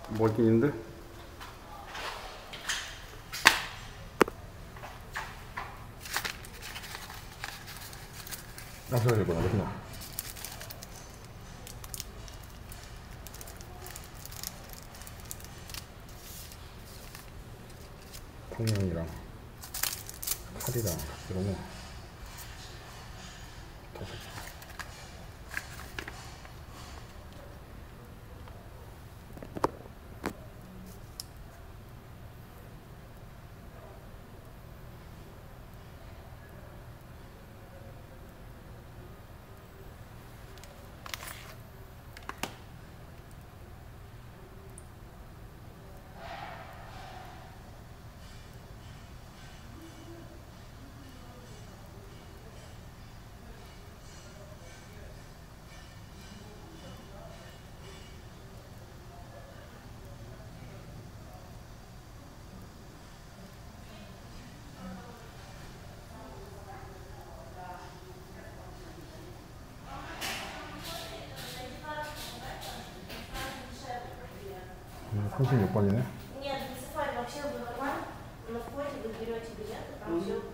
먹긴 있는데. 저거 이거나 그냥. 통영이랑 칼이랑 이런 거. Нет, 36번이네. высыпать вообще в нормально, но в поезде вы берете билеты, там все